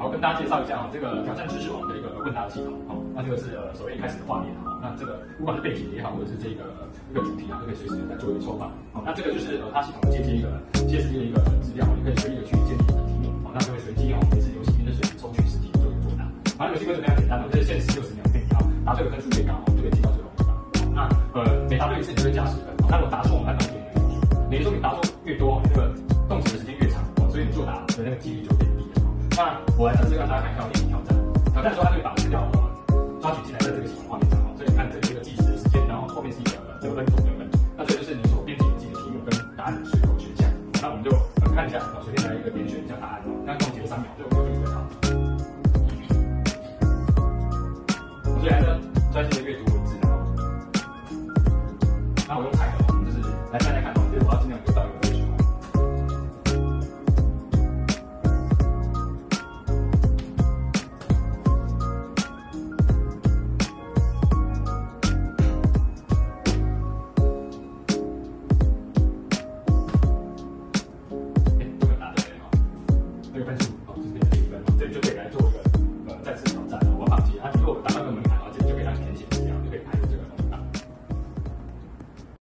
好，跟大家介绍一下这个挑战知识网的一个问答系统。那这个是所谓一开始的画面。那这个不管是背景也好，或者是这个一个主题都可以随时来做一个抽放。那这个就是它系统接一个歇斯底里的一个资料，你可以随意的去建立你的题目。那就会随机每次游戏跟着随机抽取10题做一个作答。游戏规则非常简单，就是限时60秒内，你要答对的分数越高，就可以进到这个地方。那每答对一次你就会加10分。那如果答错，按照你的分数，也就是说你答错越多，这个动词的时间越长，所以你作答的那个几率就变低了。那我来展示让大家看一下练习挑战。挑战的时候，它就会把资料抓取进来在这个系统画面上。所以你看这个计时的时间，然后后面是一个得分总得分。那这就是你所编辑自己的题目跟答案的选项。那我们就看一下，首先来一个点选一下答案。那共计了3秒，就